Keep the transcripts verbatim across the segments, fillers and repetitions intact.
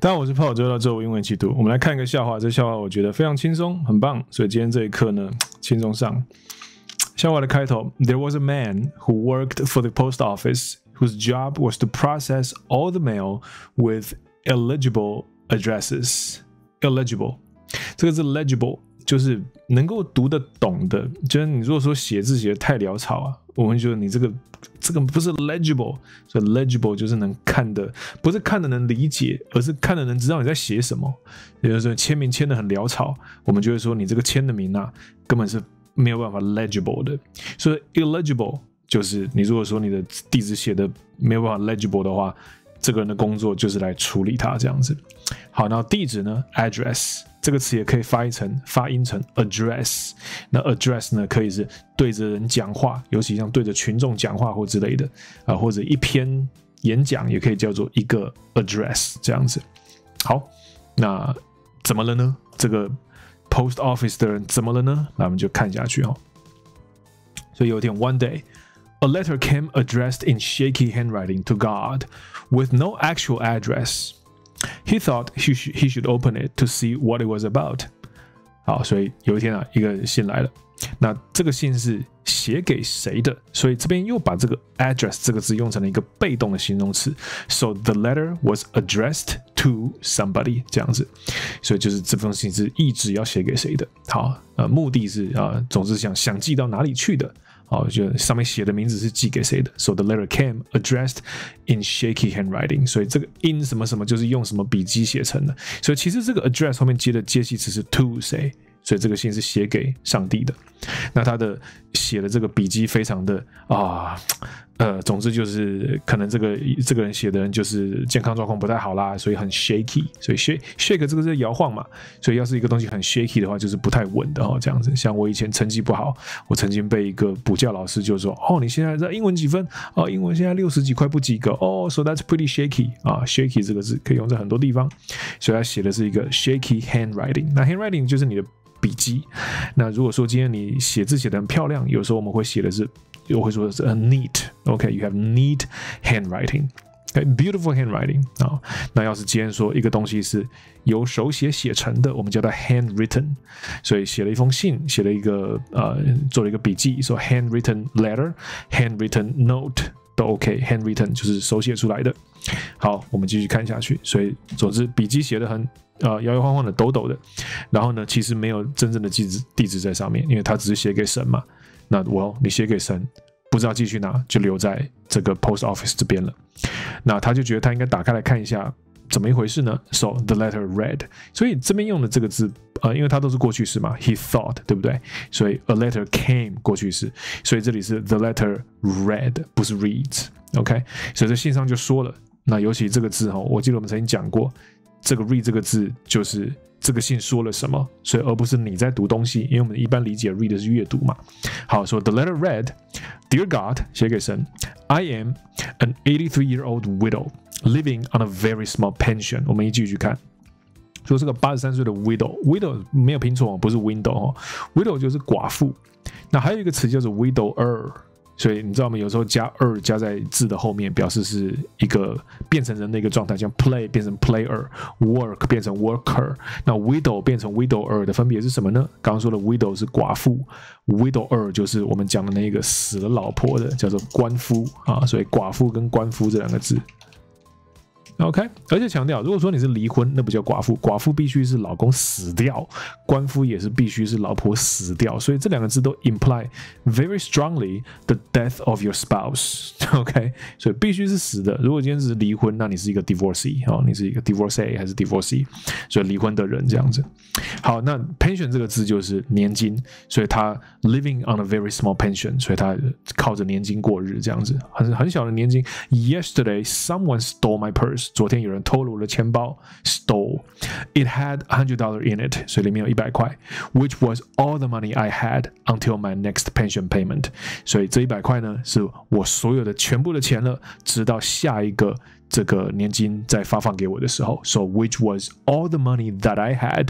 大家好，我是泡，周到周五英文一起读。我们来看一个笑话，这笑话我觉得非常轻松，很棒，所以今天这一课呢，轻松上。笑话的开头 ：There was a man who worked for the post office whose job was to process all the mail with illegible addresses. Illegible， 这个字 legible 就是能够读得懂的，就是你如果说写字写得太潦草啊，我们觉得你这个这个不是 legible， 所以 legible 就是能看的，不是看的能理解，而是看的能知道你在写什么。也就是说签名签得很潦草，我们就会说你这个签的名啊根本是没有办法 legible 的。所以 illegible 就是你如果说你的地址写的没有办法 legible 的话，这个人的工作就是来处理它这样子。好，然后地址呢 address 这个词也可以发音成发音成 address， 那 address 呢可以是对着人讲话，尤其像对着群众讲话或之类的啊，或者一篇演讲也可以叫做一个 address 这样子。好，那怎么了呢？这个 post office 的人怎么了呢？那我们就看下去哦。所以有一天 one day a letter came addressed in shaky handwriting to God with no actual address. He thought he should, he should open it to see what it was about. 好，所以有一天啊，一个信来了。那这个信是写给谁的？所以这边又把这个 address 这个字用成了一个被动的形容词。So the letter was addressed to somebody 这样子。所以就是这封信是意指要写给谁的。好，呃，目的是啊、呃，总之想想寄到哪里去的。好，就上面写的名字是寄给谁的 ？So the letter came addressed in shaky handwriting。所以这个 in 什么什么就是用什么笔迹写成的。所以其实这个 address 后面接的接系词是 to 谁？所以这个信是写给上帝的。那他的写的这个笔迹非常的啊，呃，总之就是可能这个这个人写的人就是健康状况不太好啦，所以很 shaky。所以 shake shake 这个是摇晃嘛，所以要是一个东西很 shaky 的话，就是不太稳的哦，这样子。像我以前成绩不好，我曾经被一个补教老师就说：“哦，你现在在英文几分？哦，英文现在六十几块不及格。哦 ，so that's pretty shaky 啊 ，shaky 这个字可以用在很多地方。所以他写的是一个 shaky handwriting。那 handwriting 就是你的笔迹。那如果说今天你写字写得很漂亮，有时候我们会写的是，我会说的是 a neat。OK，you have neat handwriting。Okay, beautiful handwriting 啊。那要是今天说一个东西是由手写写成的，我们叫它 handwritten。所以写了一封信，写了一个呃，做了一个笔记，说 handwritten letter、handwritten note 都 OK。handwritten 就是手写出来的。好，我们继续看下去。所以总之笔记写得很呃摇摇晃晃的、抖抖的，然后呢，其实没有真正的地址地址在上面，因为他只是写给神嘛。那我你写给神，不知道寄去哪，就留在这个 post office 这边了。那他就觉得他应该打开来看一下，怎么一回事呢 ？So the letter read。所以这边用的这个字，呃，因为它都是过去式嘛 ，he thought， 对不对？所以 a letter came 过去式，所以这里是 the letter read， 不是 reads。OK， 所以这信上就说了，那尤其这个字哈，我记得我们曾经讲过。这个 read 这个字就是这个信说了什么，所以而不是你在读东西，因为我们一般理解 read 是阅读嘛。好，说 the letter read, Dear God， 写给神 ，I am an eighty-three-year-old widow living on a very small pension。我们一句一句看，说这个八十三岁的 widow，widow 没有拼错，不是 window 哦 ，widow 就是寡妇。那还有一个词叫做 widower。所以你知道吗？有时候加er加在字的后面，表示是一个变成人的一个状态，像 play 变成 player，work 变成 worker。那 widow 变成 widower 的分别是什么呢？刚刚说的 widow 是寡妇 ，widower 就是我们讲的那个死了老婆的，叫做官夫啊。所以寡妇跟官夫这两个字。OK， 而且强调，如果说你是离婚，那不叫寡妇，寡妇必须是老公死掉，官夫也是必须是老婆死掉，所以这两个字都 imply very strongly the death of your spouse。OK， 所以必须是死的。如果今天是离婚，那你是一个 divorcee 哦，你是一个 divorcee 还是 divorcee， 所以离婚的人这样子。好，那 pension 这个字就是年金，所以他 living on a very small pension， 所以他靠着年金过日这样子，很很小的年金。Yesterday someone stole my purse。昨天有人偷了我的钱包 ，stole. It had one hundred dollars in it， 所以里面有一百块 ，which was all the money I had until my next pension payment。所以这一百块呢，是我所有的全部的钱了，直到下一个这个年金再发放给我的时候。So which was all the money that I had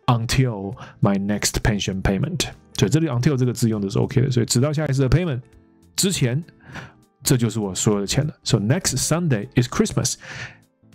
until my next pension payment。所以这里 until 这个字用的是 OK 的，所以直到下一次的 payment 之前，这就是我所有的钱了。So next Sunday is Christmas。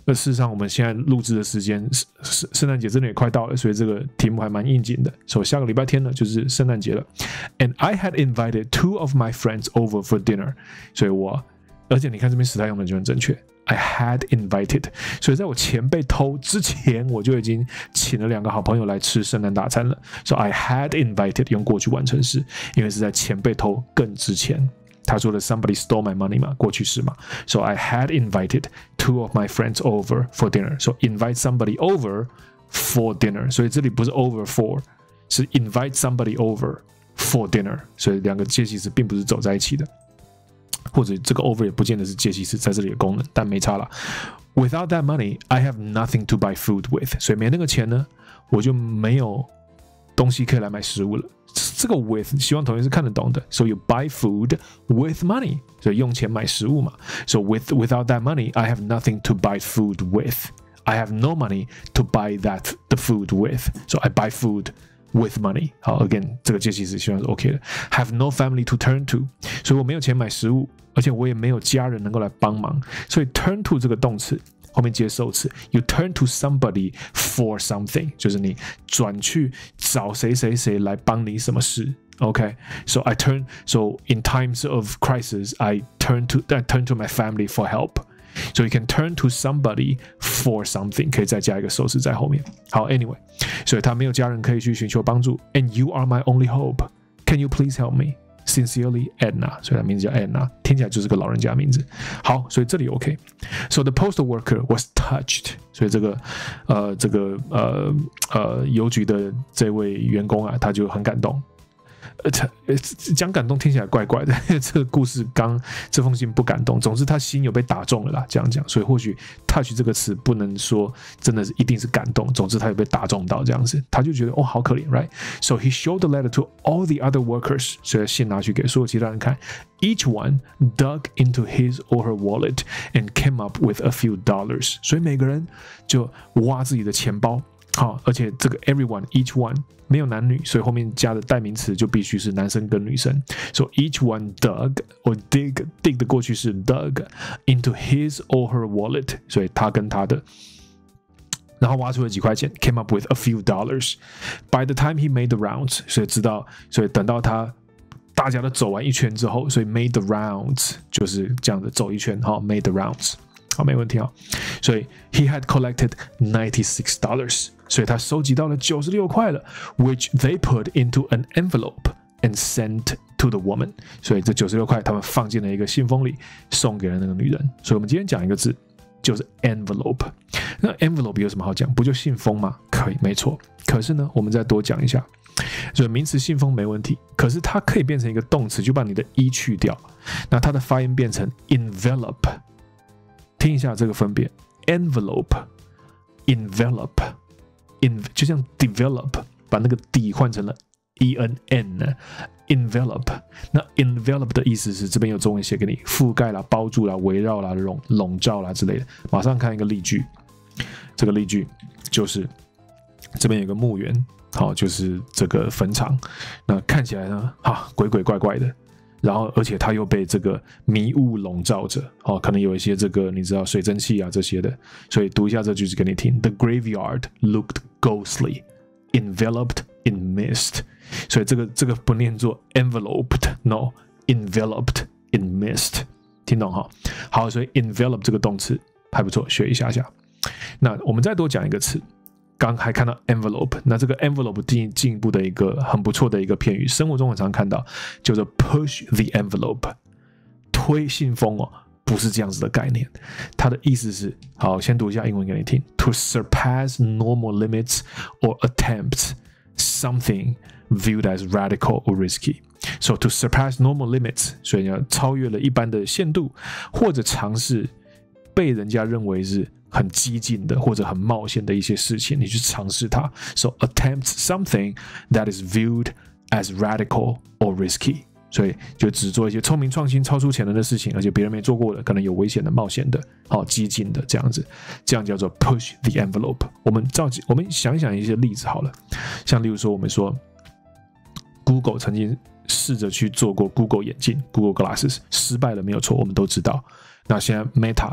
那事实上，我们现在录制的时间，圣圣诞节真的也快到了，所以这个题目还蛮应景的。所以下个礼拜天呢，就是圣诞节了。And I had invited two of my friends over for dinner。所以我，而且你看这边时态用的就很正确。I had invited， 所以在我钱被偷之前，我就已经请了两个好朋友来吃圣诞大餐了。So I had invited 用过去完成时，因为是在钱被偷更之前。他说的 somebody stole my money 嘛，过去式嘛。So I had invited two of my friends over for dinner. So invite somebody over for dinner. 所以这里不是 over for， 是 invite somebody over for dinner. 所以两个介系词并不是走在一起的，或者这个 over 也不见得是介系词在这里的功能，但没差啦。Without that money, I have nothing to buy food with. 所以没那个钱呢，我就没有东西可以来买食物了。这个 with 希望同学是看得懂的。So you buy food with money， 所以用钱买食物嘛。So with without that money, I have nothing to buy food with. I have no money to buy that the food with. So I buy food with money. 好 ，again 这个介系词希望是 OK 的。Have no family to turn to， 所以我没有钱买食物，而且我也没有家人能够来帮忙。所以 turn to 这个动词后面接受词 ，you turn to somebody for something， 就是你转去找谁谁谁来帮你什么事。OK，so、okay? I turn so in times of crisis, I turn to I turn to my family for help. So you can turn to somebody for something， 可以再加一个受词在后面。好 ，anyway， 所以他没有家人可以去寻求帮助。And you are my only hope. Can you please help me? Sincerely, Edna， 所以他名字叫 Edna， 听起来就是个老人家名字。好，所以这里 OK。So the postal worker was touched， 所以这个呃这个呃呃邮局的这位员工啊，他就很感动。呃，讲感动听起来怪怪的，这个故事刚这封信不感动，总之他心有被打中了啦，这样讲，所以或许 touch 这个词不能说真的是一定是感动，总之他有被打中到这样子，他就觉得哦好可怜 ，right？ So he showed the letter to all the other workers， 所以信拿去给所有其他人看 ，each one dug into his or her wallet and came up with a few dollars， 所以每个人就挖自己的钱包。好，而且这个 everyone each one 没有男女，所以后面加的代名词就必须是男生跟女生。So each one dug or dig dig 的过去是 dug into his or her wallet， 所以他跟他的，然后挖出了几块钱 ，came up with a few dollars. By the time he made the rounds， 所以知道，所以等到他大家都走完一圈之后，所以 made the rounds 就是这样的走一圈，好 ，made the rounds。好，没问题啊。所以 he had collected ninety-six dollars， 所以他收集到了九十六块了 ，which they put into an envelope and sent to the woman。所以这九十六块他们放进了一个信封里，送给了那个女人。所以我们今天讲一个字，就是 envelope。那 envelope 有什么好讲？不就信封吗？可以，没错。可是呢，我们再多讲一下。所以名词信封没问题，可是它可以变成一个动词，就把你的 e 去掉，那它的发音变成 envelope。听一下这个分别 ，envelope, envelope, in 就像 develop， 把那个 d 换成了 e n n， envelope。那 envelope 的意思是这边有中文写给你，覆盖啦、包住啦、围绕啦、笼笼罩啦之类的。马上看一个例句，这个例句就是这边有个墓园，好，就是这个坟场，那看起来呢，啊，鬼鬼怪怪的。然后，而且它又被这个迷雾笼罩着，哦，可能有一些这个你知道水蒸气啊这些的，所以读一下这句子给你听。The graveyard looked ghostly, enveloped in mist。所以这个这个不念作 enveloped， no， enveloped in mist， 听懂哈？好，所以 envelope 这个动词还不错，学一下下。那我们再多讲一个词。刚还看到 envelope， 那这个 envelope 进进一步的一个很不错的一个片语，生活中很常看到，叫做 push the envelope， 推信封哦，不是这样子的概念，它的意思是，好，先读一下英文给你听 ，to surpass normal limits or attempt something viewed as radical or risky。So to surpass normal limits， 所以你要超越了一般的限度，或者尝试被人家认为是很激进的或者很冒险的一些事情，你去尝试它。So attempt something that is viewed as radical or risky， 所以就只做一些聪明创新、超出潜能的事情，而且别人没做过的，可能有危险的、冒险的、好激进的这样子，这样叫做 push the envelope。我们照我们想一想一些例子好了，像例如说我们说 Google 曾经试着去做过 Google 眼镜 Google Glasses， 失败了没有错，我们都知道。那现在 Meta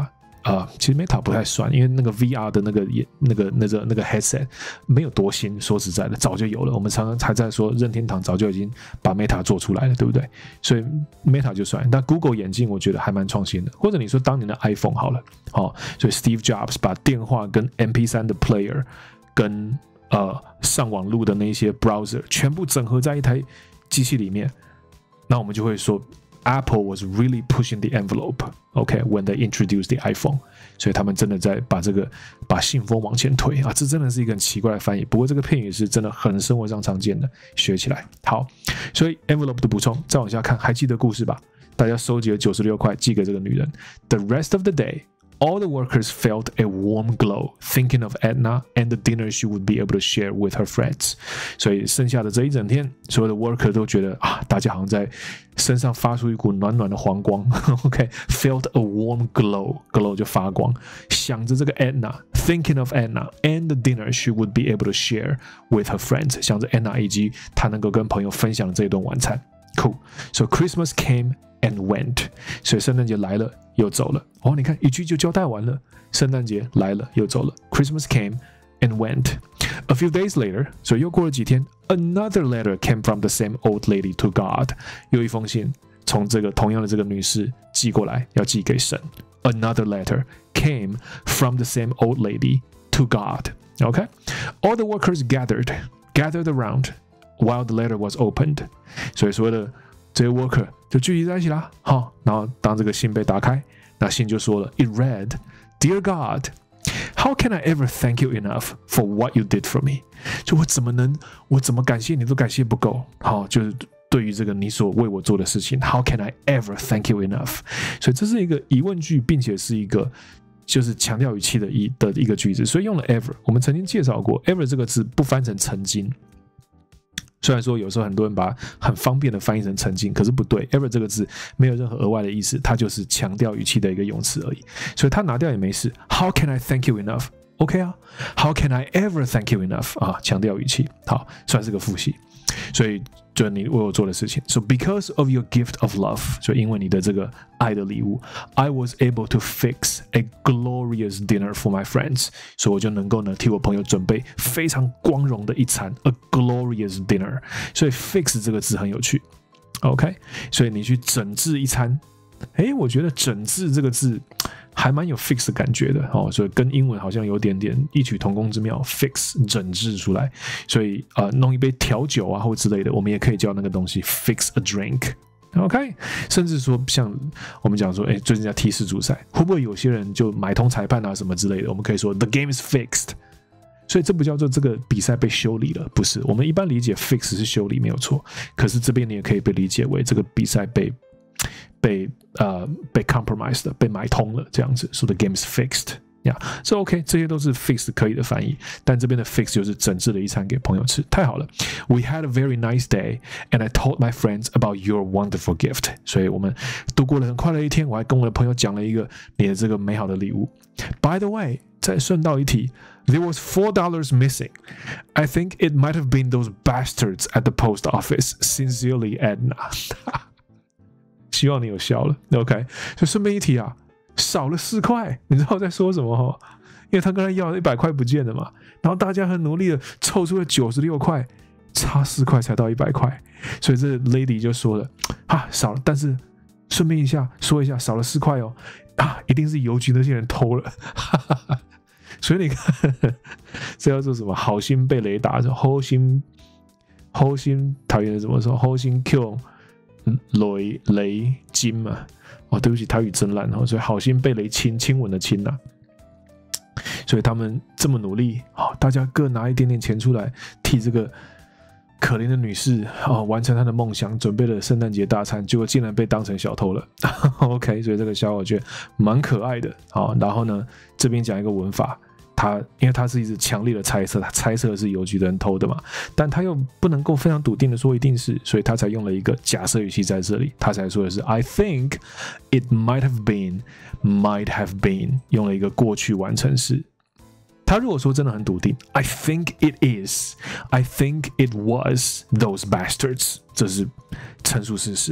呃，其实 Meta 不太算，因为那个 V R 的那个那个那个那个 headset 没有多新，说实在的，早就有了。我们常常还在说任天堂早就已经把 Meta 做出来了，对不对？所以 Meta 就算。那 Google 眼镜我觉得还蛮创新的，或者你说当年的 iPhone 好了，哦，所以 Steve Jobs 把电话跟 M P 三 的 player 跟呃上网路的那些 browser 全部整合在一台机器里面，那我们就会说。Apple was really pushing the envelope, okay, when they introduced the iPhone. 所以他们真的在把这个把信封往前推啊，这真的是一个很奇怪的翻译。不过这个片语是真的很生活上常见的，学起来好。所以 envelope 的补充，再往下看，还记得故事吧？大家收集了九十六块，寄给这个女人。The rest of the day. All the workers felt a warm glow, thinking of Edna and the dinner she would be able to share with her friends. 所以剩下的这一整天，所有的 worker 都觉得啊，大家好像在身上发出一股暖暖的黄光。OK, felt a warm glow, glow 就发光。想着这个 Edna, thinking of Edna and the dinner she would be able to share with her friends. 想着 Edna 以及她能够跟朋友分享的这一顿晚餐。Cool. So Christmas came.And went， 所以圣诞节来了又走了。哦，你看一句就交代完了。圣诞节来了又走了。Christmas came and went. A few days later， 所以又过了几天 ，another letter came from the same old lady to God。又一封信从这个同样的这个女士寄过来，要寄给神。Another letter came from the same old lady to God. Okay, all the workers gathered, gathered around while the letter was opened。所以所有的这些 worker 就聚集在一起啦，好，然后当这个信被打开，那信就说了 ，It read, Dear God, how can I ever thank you enough for what you did for me？ 就我怎么能，我怎么感谢你都感谢不够，好，就是对于这个你所为我做的事情 ，How can I ever thank you enough？ 所以这是一个疑问句，并且是一个就是强调语气的一的一个句子，所以用了 ever。我们曾经介绍过 ，ever 这个字不翻成曾经。虽然说有时候很多人把它很方便的翻译成曾经，可是不对 ，ever 这个字没有任何额外的意思，它就是强调语气的一个用词而已，所以它拿掉也没事。How can I thank you enough？ OK 啊 ，How can I ever thank you enough？ 啊，强调语气，好，算是个复习。所以就是你为我做的事情。So because of your gift of love， 所以因为你的这个爱的礼物 ，I was able to fix a glorious dinner for my friends， 所以我就能够呢替我朋友准备非常光荣的一餐 ，a glorious dinner。所以 fix 这个字很有趣 ，OK， 所以你去整治一餐，哎，我觉得整治这个字。还蛮有 fix 的感觉的哦，所以跟英文好像有点点异曲同工之妙 ，fix 整治出来，所以呃弄一杯调酒啊或之类的，我们也可以叫那个东西 fix a drink。OK， 甚至说像我们讲说，哎，最近在踢世足赛，会不会有些人就买通裁判啊什么之类的？我们可以说 the game is fixed， 所以这不叫做这个比赛被修理了，不是。我们一般理解 fix 是修理没有错，可是这边你也可以被理解为这个比赛被。被呃被 compromised 被买通了这样子 ，so the game is fixed， 呀，这 OK， 这些都是 fixed 可以的翻译，但这边的 fix 就是整治了一餐给朋友吃，太好了。We had a very nice day, and I told my friends about your wonderful gift。所以我们度过了很快乐一天，我还跟我的朋友讲了一个你的这个美好的礼物。By the way， 再顺道一提 ，there was four dollars missing. I think it might have been those bastards at the post office. Sincerely, Edna 。希望你有笑了 ，OK。就顺便一提啊，少了四块，你知道我在说什么哈？因为他刚才要一百块不见了嘛，然后大家很努力的凑出了九十六块，差四块才到一百块，所以这 lady 就说了啊，少了，但是顺便一下说一下，少了四块哦，啊，一定是邮局那些人偷了，哈哈哈。所以你看，这叫做什么？好心被雷打，好心，好心，讨厌怎么说？好心 Q。雷雷金嘛，哦，对不起，台语真烂哦，所以好心被雷亲，亲吻的亲呐、啊，所以他们这么努力，哦，大家各拿一点点钱出来，替这个可怜的女士哦完成她的梦想，准备了圣诞节大餐，结果竟然被当成小偷了。OK， 所以这个笑话我觉得蛮可爱的。好，然后呢，这边讲一个文法。他因为他是一直强烈的猜测，他猜测是邮局的人偷的嘛，但他又不能够非常笃定的说一定是，所以他才用了一个假设语气在这里，他才说的是 I think it might have been, might have been， 用了一个过去完成式。他如果说真的很笃定 I think it is, I think it was those bastards， 这是陈述事实。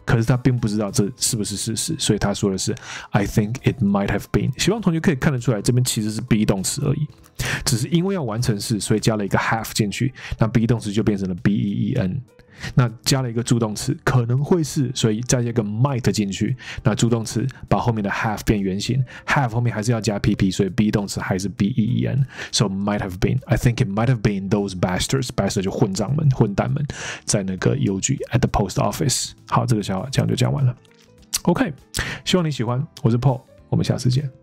可是他并不知道这是不是事实，所以他说的是 I think it might have been。 希望同学可以看得出来，这边其实是 be 动词而已，只是因为要完成式，所以加了一个 have 进去，那 be 动词就变成了 be e n。那加了一个助动词，可能会是，所以再加一个 might 进去，那助动词把后面的 have 变原形 ，have 后面还是要加 pp， 所以 be 动词还是 be e n。So might have been, I think it might have been those bastards, bastard 就混账们、混蛋们，在那个邮局 at the post office。好，这个笑话这样就讲完了。OK， 希望你喜欢，我是 Paul， 我们下次见。